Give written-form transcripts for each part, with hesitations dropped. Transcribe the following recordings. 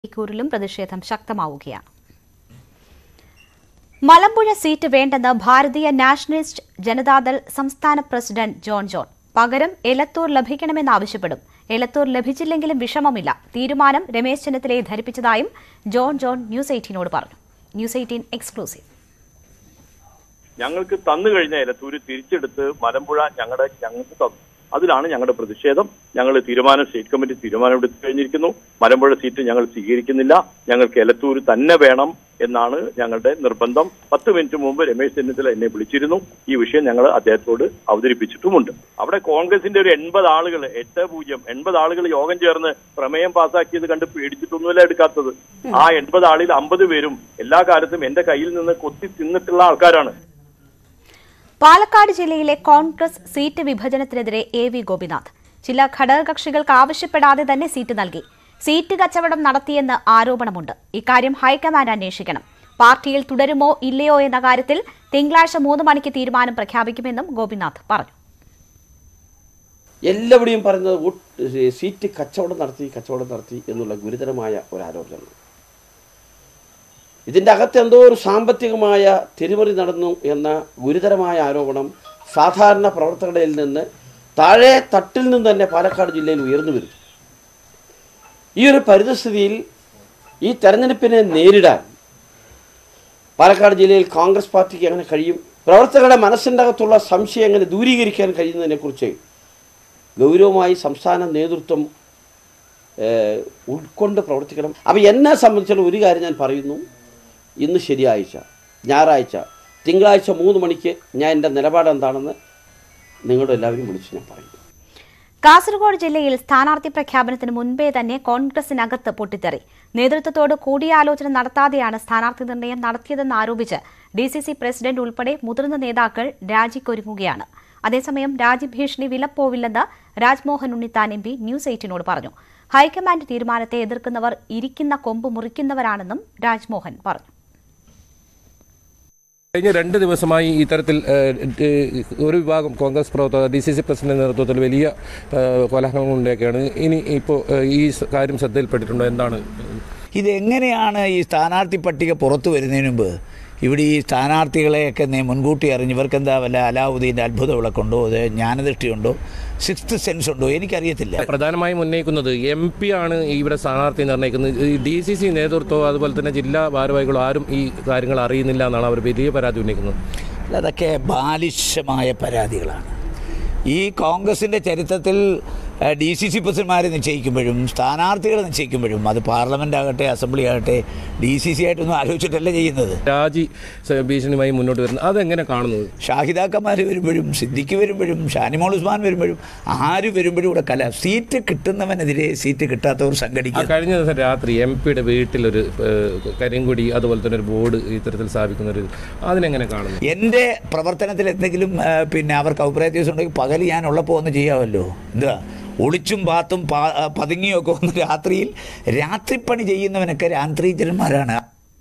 കൂരിലും പ്രതിഷേധം ശക്തമാവുകയാണ്. മലമ്പുഴ സീറ്റ് വേണ്ടെന്ന് ഭാരതീയ നാഷണലിസ്റ്റ് ജനതാദൾ സംസ്ഥാന പ്രസിഡന്റ് ജോൺ ജോൺ. പകരം എലത്തൂർ ലഭിക്കണമെന്നാവശ്യപ്പെടും. എലത്തൂർ ലഭിച്ചില്ലെങ്കിലും വിഷമമില്ല. തീരുമാനം രമേശ് ചെന്നിത്തലയെ ധരിപ്പിച്ചതായും ജോൺ ജോൺ ന്യൂസ് 18 പറഞ്ഞു. News 18 exclusive. ഞങ്ങൾക്ക് തന്നു കഴിഞ്ഞ എലത്തൂര് തിരിച്ചെടുത്ത് മലമ്പുഴ ഞങ്ങൾക്ക് തന്നു. അതിലാണ് ഞങ്ങളുടെ പ്രതിഷേധം. ഞങ്ങൾ സ്റ്റേറ്റ് കമ്മിറ്റി തീരുമാനമെടുത്തു കഴിഞ്ഞിരിക്കുന്നു. മലമ്പുഴ സീറ്റ് ഞങ്ങൾ സ്വീകരിക്കുന്നില്ല. ഞങ്ങൾക്ക് എലത്തൂർ തന്നെ വേണം എന്നാണ് ഞങ്ങളുടെ നിർബന്ധം. 10 മിനിറ്റ് മുമ്പ് രമേശ് ചെന്നിത്തല എന്നെ വിളിച്ചിരുന്നു. ഈ വിഷയം ഞങ്ങൾ അദ്ദേഹത്തോട് അവതരിപ്പിച്ചിട്ടുമുണ്ട്. അവിടെ കോൺഗ്രസിന്റെ ഒരു 80 ആളുകൾ 80 ആളുകൾ യോഗം ചേർന്ന് പ്രമേയം പാസാക്കിയത് കണ്ട് പേടിച്ചിട്ടൊന്നുമല്ല എടുക്കാത്തത്. ആ 80 ആളിൽ 50 പേരും എല്ലാ കാലത്തും എന്റെ കയ്യിൽ നിന്ന് കൊത്തി തിന്നിട്ടുള്ള ആൾക്കാരാണ്. പാലക്കാട് ജില്ലയിലെ കോൺഗ്രസ് സീറ്റ് വിഭജനത്തിനെതിരെ AV ഗോപിനാഥ്. ചില ഘടകകക്ഷികൾക്ക് ആവശ്യപ്പെടാതെ തന്നെ സീറ്റ് നൽകി. സീറ്റ് കച്ചവടം നടത്തിയെന്ന് ആരോപണമുണ്ട്. ഇക്കാര്യം ഹൈക്കമാൻഡ് അന്വേഷിക്കണം. പാർട്ടിയിൽ തുടരുമോ ഇല്ലയോ എന്ന കാര്യത്തിൽ തിങ്കളാഴ്ച 3 മണിക്ക് തീരുമാനം പ്രഖ്യാപിക്കുമെന്നും ഗോപിനാഥ് പറഞ്ഞു. എല്ലാവരുടെയും പറയുന്നത് സീറ്റ് കച്ചവടം നടത്തി എന്നുള്ള ഗുരുതരമായ ഒരു ആരോപണമാണ്. ഇതിൻ്റെ അകത്ത് എന്തോ ഒരു സാമ്പത്തികമായ തിരിമറി നടന്നു എന്ന ഗുരുതരമായ ആരോപണം സാധാരണ പ്രവർത്തകരിൽ നിന്ന് താഴെ തട്ടിൽ നിന്ന് തന്നെ പാലക്കാട് ജില്ലയിൽ ഉയർന്നു വരും. ഈ ഒരു പരിതസ്ഥിതിയിൽ ഈ തെരഞ്ഞെടുപ്പിനെ നേരിടാൻ പാലക്കാട് ജില്ലയിൽ കോൺഗ്രസ് പാർട്ടിക്ക് എങ്ങനെ കഴിയും, പ്രവർത്തകരുടെ മനസ്സിൻ്റെ അകത്തുള്ള സംശയം എങ്ങനെ ദൂരീകരിക്കാൻ കഴിയുന്നതിനെക്കുറിച്ച് ഗൗരവമായി സംസ്ഥാന നേതൃത്വം ഉൾക്കൊണ്ട് പ്രവർത്തിക്കണം. അപ്പോൾ എന്നെ സംബന്ധിച്ചുള്ള ഒരു കാര്യം ഞാൻ പറയുന്നു, ഇന്ന് ഞായറാഴ്ച തിങ്കളാഴ്ച 3 മണിക്ക് ഞാൻ എൻ്റെ നിലപാട് എന്താണെന്ന് നിങ്ങളുടെ എല്ലാവരും വിളിച്ച് ഞാൻ പറയുന്നു. കാസർഗോഡ് ജില്ലയിൽ സ്ഥാനാർത്ഥി പ്രഖ്യാപനത്തിന് മുൻപേ തന്നെ കോൺഗ്രസിനകത്ത് പൊട്ടിത്തെറി. നേതൃത്വത്തോട് കൂടിയാലോചന നടത്താതെയാണ് സ്ഥാനാർത്ഥി നിർണയം നടത്തിയതെന്ന് ആരോപിച്ച് DCC പ്രസിഡന്റ് ഉൾപ്പെടെ മുതിർന്ന നേതാക്കൾ രാജിക്കൊരുങ്ങുകയാണ്. അതേസമയം രാജ്യഭീഷണി വിലപ്പോവില്ലെന്ന് രാജ്മോഹൻ ഉണ്ണിത്താൻ MP ന്യൂസ് 18 പറഞ്ഞു. ഹൈക്കമാൻഡ് തീരുമാനത്തെ എതിർക്കുന്നവർ ഇരിക്കുന്ന കൊമ്പ് മുറിക്കുന്നവരാണെന്നും രാജ്മോഹൻ പറഞ്ഞു. കഴിഞ്ഞ 2 ദിവസമായി ഇത്തരത്തിൽ ഒരു വിഭാഗം കോൺഗ്രസ് പ്രവർത്തകർ DCC പ്രസിഡന്റ് നേതൃത്വത്തിൽ വലിയ കോലാഹലങ്ങളുണ്ടാക്കിയാണ്. ഇപ്പോൾ ഈ കാര്യം ശ്രദ്ധയിൽപ്പെട്ടിട്ടുണ്ടോ? എന്താണ് ഇതെങ്ങനെയാണ് ഈ സ്ഥാനാർത്ഥി പട്ടിക പുറത്തു വരുന്നതിന് മുമ്പ് ഇവിടെ ഈ സ്ഥാനാർത്ഥികളെയൊക്കെ മുൻകൂട്ടി അറിഞ്ഞ് ഇവർക്കെന്താ വല്ല അലാവുദ്ദീൻ്റെ അത്ഭുത വിളക്കുണ്ടോ, അത് ജ്ഞാനദൃഷ്ടിയുണ്ടോ, 6th സെൻസ് ഉണ്ടോ, എനിക്കറിയത്തില്ല. പ്രധാനമായും ഉന്നയിക്കുന്നത് MP ആണ് ഇവിടെ സ്ഥാനാർത്ഥി നിർണ്ണയിക്കുന്നത്. DCC നേതൃത്വം അതുപോലെ തന്നെ ജില്ലാ ഭാരവാഹികളോ ആരും ഈ കാര്യങ്ങൾ അറിയുന്നില്ല എന്നാണ് അവർ വലിയ പരാതി ഉന്നയിക്കുന്നത്. അതൊക്കെ ബാലിശമായ പരാതികളാണ്. ഈ കോൺഗ്രസിൻ്റെ ചരിത്രത്തിൽ DCC പ്രസിഡന്റുമാരെ നിശ്ചയിക്കുമ്പോഴും സ്ഥാനാർത്ഥികളെ നിശ്ചയിക്കുമ്പോഴും അത് പാർലമെന്റ് ആകട്ടെ അസംബ്ലി ആകട്ടെ DCC ആയിട്ടൊന്നും ആലോചിച്ചിട്ടല്ല ചെയ്യുന്നത്. രാജി ഭീഷണിയുമായി മുന്നോട്ട് വരുന്നത് അതെങ്ങനെ കാണുന്നത്? ഷാഹിദാക്കന്മാർ വരുമ്പോഴും സിദ്ദിഖ് വരുമ്പോഴും ഷാനിമോൾ ഉസ്മാൻ വരുമ്പോഴും ആര് വരുമ്പോഴും ഇവിടെ സീറ്റ് കിട്ടുന്നവനെതിരെ സീറ്റ് കിട്ടാത്തവർ സംഘടിക്കും. കഴിഞ്ഞ ദിവസം രാത്രി MPയുടെ വീട്ടിലൊരു കരിങ്കൊടി അതുപോലെ തന്നെ ഒരു ബോർഡ് ഇത്തരത്തിൽ സ്ഥാപിക്കുന്നൊരു അതിനെങ്ങനെ കാണുന്നു? എൻ്റെ പ്രവർത്തനത്തിൽ എന്തെങ്കിലും അവർക്ക് അഭിപ്രായവ്യത്യാസം ഉണ്ടെങ്കിൽ പകൽ ഞാൻ ഉള്ളപ്പോൾ ഒന്ന് ചെയ്യാമല്ലോ. എന്താ ഒളിച്ചും പാത്തും പതുങ്ങിയൊക്കെ ഒന്ന് രാത്രിപ്പണി ചെയ്യുന്നവനൊക്കെ രാത്രിജന്മാരാണ്.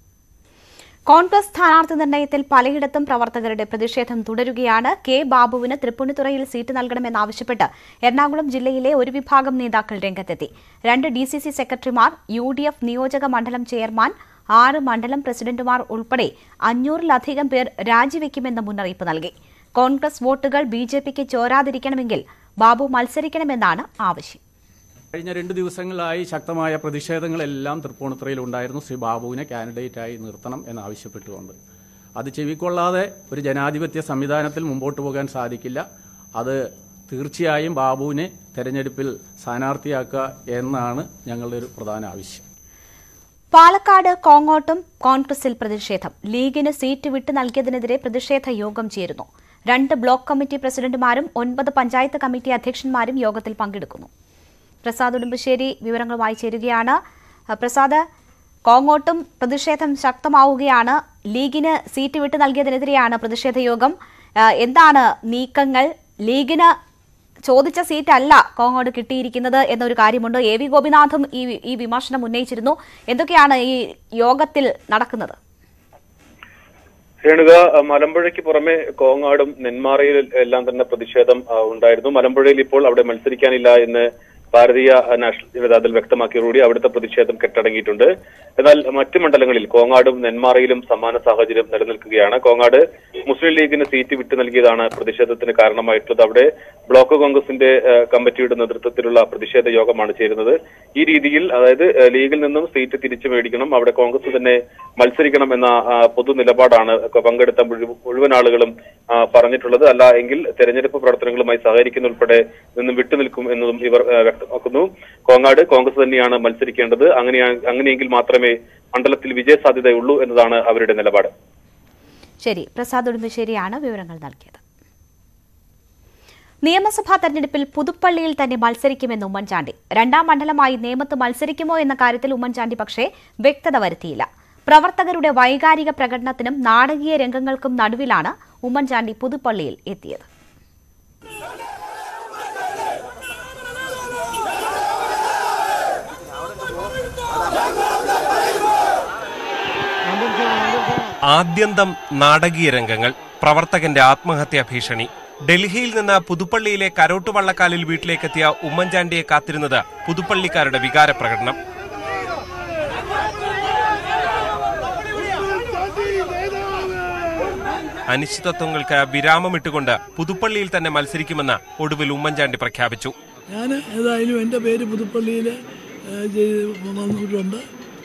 കോൺഗ്രസ് സ്ഥാനാർത്ഥി നിർണയത്തിൽ പലയിടത്തും പ്രവർത്തകരുടെ പ്രതിഷേധം തുടരുകയാണ്. K ബാബുവിന് തൃപ്പൂണിത്തുറയിൽ സീറ്റ് നൽകണമെന്നാവശ്യപ്പെട്ട് എറണാകുളം ജില്ലയിലെ ഒരു വിഭാഗം നേതാക്കൾ രംഗത്തെത്തി. 2 DCC സെക്രട്ടറിമാർ, UDF നിയോജക മണ്ഡലം ചെയർമാൻ, 6 മണ്ഡലം പ്രസിഡന്റുമാർ ഉൾപ്പെടെ 500-ലധികം പേർ രാജിവെക്കുമെന്ന് മുന്നറിയിപ്പ് നൽകി. കോൺഗ്രസ് വോട്ടുകൾ BJPക്ക് ചോരാതിരിക്കണമെങ്കിൽ ബാബു മത്സരിക്കണമെന്നാണ് ആവശ്യം. കഴിഞ്ഞ 2 ദിവസങ്ങളായി ശക്തമായ പ്രതിഷേധങ്ങളെല്ലാം തൃപ്പൂണിത്തുറയിൽ ഉണ്ടായിരുന്നു. ശ്രീ ബാബുവിനെ കാൻഡിഡേറ്റായി നിർത്തണം എന്നാവശ്യപ്പെട്ടുകൊണ്ട്. അത് ചെവിക്കൊള്ളാതെ ഒരു ജനാധിപത്യ സംവിധാനത്തിൽ മുമ്പോട്ട് പോകാൻ സാധിക്കില്ല. അത് തീർച്ചയായും ബാബുവിനെ തെരഞ്ഞെടുപ്പിൽ സ്ഥാനാർത്ഥിയാക്കുക എന്നാണ് ഞങ്ങളുടെ ഒരു പ്രധാന ആവശ്യം. പാലക്കാട് കോങ്ങോട്ടും കോൺഗ്രസിൽ പ്രതിഷേധം. ലീഗിന് സീറ്റ് വിട്ടു നൽകിയതിനെതിരെ പ്രതിഷേധ യോഗം ചേരുന്നു. 2 ബ്ലോക്ക് കമ്മിറ്റി പ്രസിഡന്റുമാരും 9 പഞ്ചായത്ത് കമ്മിറ്റി അധ്യക്ഷന്മാരും യോഗത്തിൽ പങ്കെടുക്കുന്നു. പ്രസാദ് ഉടുമ്പശ്ശേരി വിവരങ്ങളുമായി ചേരുകയാണ്. പ്രസാദ്, കോങ്ങോട്ടും പ്രതിഷേധം ശക്തമാവുകയാണ്. ലീഗിന് സീറ്റ് വിട്ടു നൽകിയതിനെതിരെയാണ് പ്രതിഷേധ യോഗം. എന്താണ് നീക്കങ്ങൾ? ലീഗിന് ചോദിച്ച സീറ്റല്ല കോങ്ങോട് കിട്ടിയിരിക്കുന്നത് എന്നൊരു കാര്യമുണ്ട്. AV ഗോപിനാഥും ഈ വിമർശനം ഉന്നയിച്ചിരുന്നു. എന്തൊക്കെയാണ് ഈ യോഗത്തിൽ നടക്കുന്നത്? രേണുക, മലമ്പുഴയ്ക്ക് പുറമെ കോങ്ങാടും നെന്മാറയിൽ എല്ലാം തന്നെ പ്രതിഷേധം ഉണ്ടായിരുന്നു. മലമ്പുഴയിൽ ഇപ്പോൾ അവിടെ മത്സരിക്കാനില്ല എന്ന് ഭാരതീയ നാഷണൽ ജനതാദൾ വ്യക്തമാക്കിയതോടുകൂടി അവിടുത്തെ പ്രതിഷേധം കെട്ടടങ്ങിയിട്ടുണ്ട്. എന്നാൽ മറ്റ് മണ്ഡലങ്ങളിൽ കോങ്ങാടും നെന്മാറയിലും സമാന സാഹചര്യം നിലനിൽക്കുകയാണ്. കോങ്ങാട് മുസ്ലിം ലീഗിന് സീറ്റ് വിട്ടു നൽകിയതാണ് പ്രതിഷേധത്തിന് കാരണമായിട്ടുള്ളത്. അവിടെ ബ്ലോക്ക് കോൺഗ്രസിന്റെ കമ്മിറ്റിയുടെ നേതൃത്വത്തിലുള്ള പ്രതിഷേധ യോഗമാണ് ചേരുന്നത്. ഈ രീതിയിൽ അതായത് ലീഗിൽ നിന്നും സീറ്റ് തിരിച്ചു മേടിക്കണം, അവിടെ കോൺഗ്രസ് തന്നെ മത്സരിക്കണം എന്ന പൊതു നിലപാടാണ് പങ്കെടുത്ത മുഴുവൻ ആളുകളും പറഞ്ഞിട്ടുള്ളത്. അല്ല എങ്കിൽ തെരഞ്ഞെടുപ്പ് പ്രവർത്തനങ്ങളുമായി സഹകരിക്കുന്ന നിന്നും വിട്ടുനിൽക്കും എന്നതും ഇവർ വ്യക്തമാക്കുന്നു. കോങ്ങാട് കോൺഗ്രസ് തന്നെയാണ് മത്സരിക്കേണ്ടത്. അങ്ങനെയെങ്കിൽ മാത്രമേ മണ്ഡലത്തിൽ വിജയ സാധ്യതയുള്ളൂ എന്നതാണ് അവരുടെ നിലപാട്. ശരി, പ്രസാദ് ഉടുമ്പശ്ശേരിയാണ് വിവരങ്ങൾ നൽകിയത്. നിയമസഭാ തെരഞ്ഞെടുപ്പിൽ പുതുപ്പള്ളിയിൽ തന്നെ മത്സരിക്കുമെന്ന് ഉമ്മൻചാണ്ടി. രണ്ടാം മണ്ഡലമായി നേമത്ത് മത്സരിക്കുമോ എന്ന കാര്യത്തിൽ ഉമ്മൻചാണ്ടി പക്ഷേ വ്യക്തത വരുത്തിയില്ല. പ്രവർത്തകരുടെ വൈകാരിക പ്രകടനത്തിനും നാടകീയ രംഗങ്ങൾക്കും നടുവിലാണ് ഉമ്മൻചാണ്ടി പുതുപ്പള്ളിയിൽ എത്തിയത്. ആദ്യന്തം നാടകീയ രംഗങ്ങൾ, പ്രവർത്തകന്റെ ആത്മഹത്യാ ഭീഷണി. ഡൽഹിയിൽ നിന്ന് പുതുപ്പള്ളിയിലെ കരോട്ടുവള്ളക്കാലിൽ വീട്ടിലേക്കെത്തിയ ഉമ്മൻചാണ്ടിയെ കാത്തിരുന്നത് പുതുപ്പള്ളിക്കാരുടെ വികാരപ്രകടനം. അനിശ്ചിതത്വങ്ങൾക്ക് വിരാമമിട്ടുകൊണ്ട് പുതുപ്പള്ളിയിൽ തന്നെ മത്സരിക്കുമെന്ന് ഒടുവിൽ ഉമ്മൻചാണ്ടി പ്രഖ്യാപിച്ചു. ഞാൻ ഏതായാലും എൻ്റെ പേര് പുതുപ്പള്ളിയിൽ വന്നിട്ടുണ്ട്.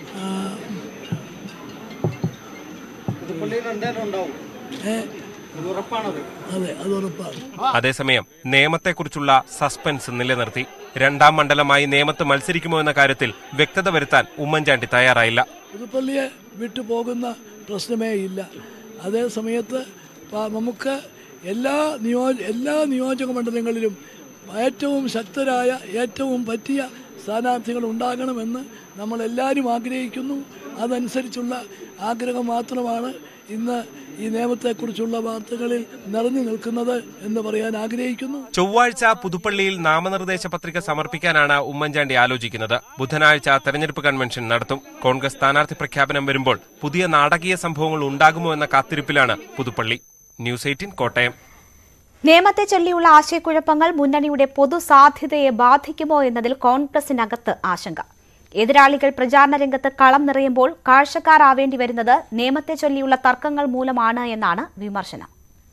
അതേസമയം നേമത്തെക്കുറിച്ചുള്ള സസ്പെൻസ് നിലനിർത്തി. രണ്ടാം മണ്ഡലമായി നേമത്ത് മത്സരിക്കുമോ എന്ന കാര്യത്തിൽ വ്യക്തത വരുത്താൻ ഉമ്മൻചാണ്ടി തയ്യാറായില്ല. പുതുപ്പള്ളിയെ വിട്ടുപോകുന്ന പ്രശ്നമേ ഇല്ല. അതേ സമയത്ത് നമുക്ക് എല്ലാ നിയോജക മണ്ഡലങ്ങളിലും ഏറ്റവും ശക്തരായ ഏറ്റവും പറ്റിയ സ്ഥാനാർത്ഥികൾ ഉണ്ടാകണമെന്ന് നമ്മളെല്ലാവരും ആഗ്രഹിക്കുന്നു. അതനുസരിച്ചുള്ള ആഗ്രഹം മാത്രമാണ് ഇന്ന് ഈ നിയമത്തെക്കുറിച്ചുള്ള വാർത്തകളിൽ നിറഞ്ഞു നിൽക്കുന്നത് എന്ന് പറയാൻ ആഗ്രഹിക്കുന്നു. ചൊവ്വാഴ്ച പുതുപ്പള്ളിയിൽ നാമനിർദ്ദേശ പത്രിക സമർപ്പിക്കാനാണ് ഉമ്മൻചാണ്ടി ആലോചിക്കുന്നത്. ബുധനാഴ്ച തെരഞ്ഞെടുപ്പ് കൺവെൻഷൻ നടത്തും. കോൺഗ്രസ് സ്ഥാനാർത്ഥി പ്രഖ്യാപനം വരുമ്പോൾ പുതിയ നാടകീയ സംഭവങ്ങൾ ഉണ്ടാകുമോ എന്ന കാത്തിരിപ്പിലാണ് പുതുപ്പള്ളി. ന്യൂസ് 18 കോട്ടയം. നിയമത്തെ ചൊല്ലിയുള്ള ആശയക്കുഴപ്പങ്ങൾ മുന്നണിയുടെ പൊതുസാധ്യതയെ ബാധിക്കുമോ എന്നതിൽ കോൺഗ്രസിനകത്ത് ആശങ്ക. എതിരാളികൾ പ്രചാരണ രംഗത്ത് കളം നിറയുമ്പോൾ കാഴ്ചക്കാരാവേണ്ടി വരുന്നത് നിയമത്തെ ചൊല്ലിയുള്ള തർക്കങ്ങൾ മൂലമാണ് എന്നാണ് വിമർശനം.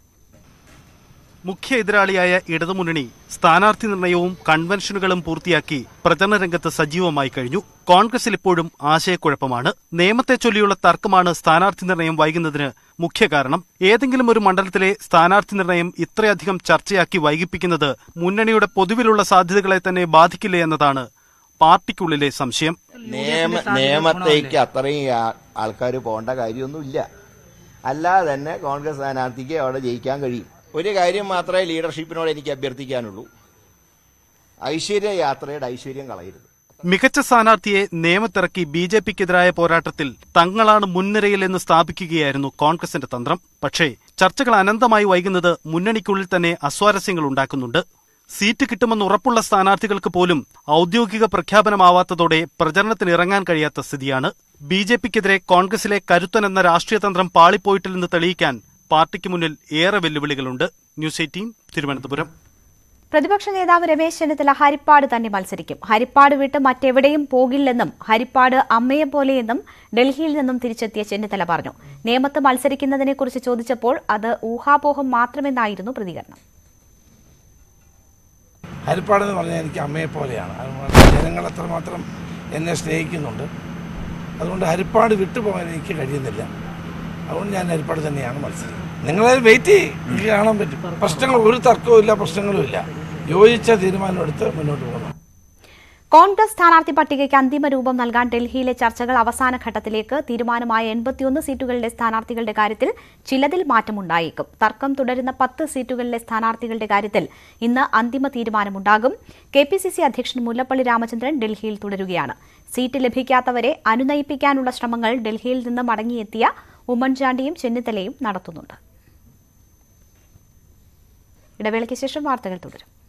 മുഖ്യ എതിരാളിയായ ഇടതുമുന്നണി സ്ഥാനാർത്ഥി നിർണയവും കൺവെൻഷനുകളും പൂർത്തിയാക്കി പ്രചരണ രംഗത്ത് സജീവമായി കഴിഞ്ഞു. കോൺഗ്രസിൽ ഇപ്പോഴും ആശയക്കുഴപ്പമാണ്. നിയമത്തെ ചൊല്ലിയുള്ള തർക്കമാണ് സ്ഥാനാർത്ഥി നിർണയം വൈകുന്നതിന് മുഖ്യ കാരണം. ഏതെങ്കിലും ഒരു മണ്ഡലത്തിലെ സ്ഥാനാർത്ഥി നിർണയം ഇത്രയധികം ചർച്ചയാക്കി വൈകിപ്പിക്കുന്നത് മുന്നണിയുടെ പൊതുവിലുള്ള സാധ്യതകളെ തന്നെ ബാധിക്കില്ലേ എന്നതാണ് പാർട്ടിക്കുള്ളിലെ സംശയം. നിയമത്തേക്ക് അത്രയും ആൾക്കാർ പോകേണ്ട കാര്യമൊന്നുമില്ല. അല്ലാതെ തന്നെ കോൺഗ്രസ് സ്ഥാനാർത്ഥിക്ക് അവിടെ ജയിക്കാൻ കഴിയും. ഒരു കാര്യം മാത്രമേ ലീഡർഷിപ്പിനോട് എനിക്ക് അഭ്യർത്ഥിക്കാനുള്ളൂ, ഐശ്വര്യയാത്രയുടെ ഐശ്വര്യം കളയരുത്. മികച്ച സ്ഥാനാർത്ഥിയെ നിയമത്തിറക്കി BJPക്കെതിരായ പോരാട്ടത്തിൽ തങ്ങളാണ് മുൻനിരയിലെന്ന് സ്ഥാപിക്കുകയായിരുന്നു കോൺഗ്രസിന്റെ തന്ത്രം. പക്ഷേ ചർച്ചകൾ അനന്തമായി വൈകുന്നത് മുന്നണിക്കുള്ളിൽ തന്നെ അസ്വാരസ്യങ്ങൾ ഉണ്ടാക്കുന്നുണ്ട്. സീറ്റ് കിട്ടുമെന്ന് ഉറപ്പുള്ള സ്ഥാനാർത്ഥികൾക്ക് പോലും ഔദ്യോഗിക പ്രഖ്യാപനമാവാത്തതോടെ പ്രചരണത്തിന് ഇറങ്ങാൻ കഴിയാത്ത സ്ഥിതിയാണ്. BJPക്കെതിരെ കോൺഗ്രസിലെ കരുത്തനെന്ന രാഷ്ട്രീയ തന്ത്രം പാളിപ്പോയിട്ടില്ലെന്ന് തെളിയിക്കാൻ പാർട്ടിക്ക് മുന്നിൽ ഏറെ വെല്ലുവിളികളുണ്ട്. ന്യൂസ് 18 തിരുവനന്തപുരം. പ്രതിപക്ഷ നേതാവ് രമേശ് ചെന്നിത്തല ഹരിപ്പാട് തന്നെ മത്സരിക്കും. ഹരിപ്പാട് വിട്ട് മറ്റെവിടെയും പോകില്ലെന്നും ഹരിപ്പാട് അമ്മയെപ്പോലെയെന്നും ഡൽഹിയിൽ നിന്നും തിരിച്ചെത്തിയ ചെന്നിത്തല പറഞ്ഞു. നേമത്ത് മത്സരിക്കുന്നതിനെക്കുറിച്ച് ചോദിച്ചപ്പോൾ അത് ഊഹാപോഹം മാത്രമെന്നായിരുന്നു പ്രതികരണം. ഹരിപ്പാടെന്ന് പറഞ്ഞാൽ എനിക്ക് അമ്മയെപ്പോലെയാണ്. ജനങ്ങൾ അത്രമാത്രം എന്നെ സ്നേഹിക്കുന്നുണ്ട്. അതുകൊണ്ട് ഹരിപ്പാട് വിട്ടുപോകാൻ എനിക്ക് കഴിയുന്നില്ല. അതുകൊണ്ട് ഞാൻ ഹരിപ്പാട് തന്നെയാണ് മത്സരിക്കുന്നത്. നിങ്ങളത് വെയിറ്റ് എനിക്ക് കാണാൻ പറ്റും. പ്രശ്നങ്ങൾ ഒരു തർക്കവും ഇല്ല, പ്രശ്നങ്ങളും ഇല്ല. യോജിച്ച തീരുമാനമെടുത്ത് മുന്നോട്ട് പോകണം. കോൺഗ്രസ് സ്ഥാനാർത്ഥി പട്ടികയ്ക്ക് അന്തിമ രൂപം നൽകാൻ ഡൽഹിയിലെ ചർച്ചകൾ അവസാന ഘട്ടത്തിലേക്ക്. തീരുമാനമായ 81 സീറ്റുകളിലെ സ്ഥാനാർത്ഥികളുടെ കാര്യത്തിൽ ചിലതിൽ മാറ്റമുണ്ടായേക്കും. തർക്കം തുടരുന്ന 10 സീറ്റുകളിലെ സ്ഥാനാർത്ഥികളുടെ കാര്യത്തിൽ ഇന്ന് അന്തിമ തീരുമാനമുണ്ടാകും. KPCC അധ്യക്ഷൻ മുല്ലപ്പള്ളി രാമചന്ദ്രൻ ഡൽഹിയിൽ തുടരുകയാണ്. സീറ്റ് ലഭിക്കാത്തവരെ അനുനയിപ്പിക്കാനുള്ള ശ്രമങ്ങൾ ഡൽഹിയിൽ നിന്ന് മടങ്ങിയെത്തിയ ഉമ്മൻചാണ്ടിയും ചെന്നിത്തലയും നടത്തുന്നുണ്ട്. ഇടവേളയ്ക്ക് ശേഷം വാർത്തകൾ തുടരും.